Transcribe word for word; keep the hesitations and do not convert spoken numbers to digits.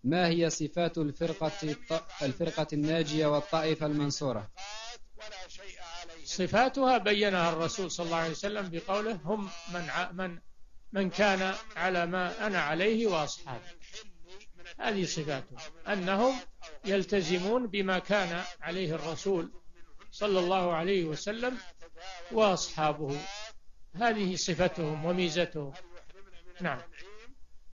ما هي صفات الفرقة الفرقة الناجية والطائفة المنصورة؟ صفاتها بينها الرسول صلى الله عليه وسلم بقوله هم من من من كان على ما أنا عليه وأصحابي. هذه صفاتهم، أنهم يلتزمون بما كان عليه الرسول صلى الله عليه وسلم وأصحابه. هذه صفتهم وميزتهم. نعم.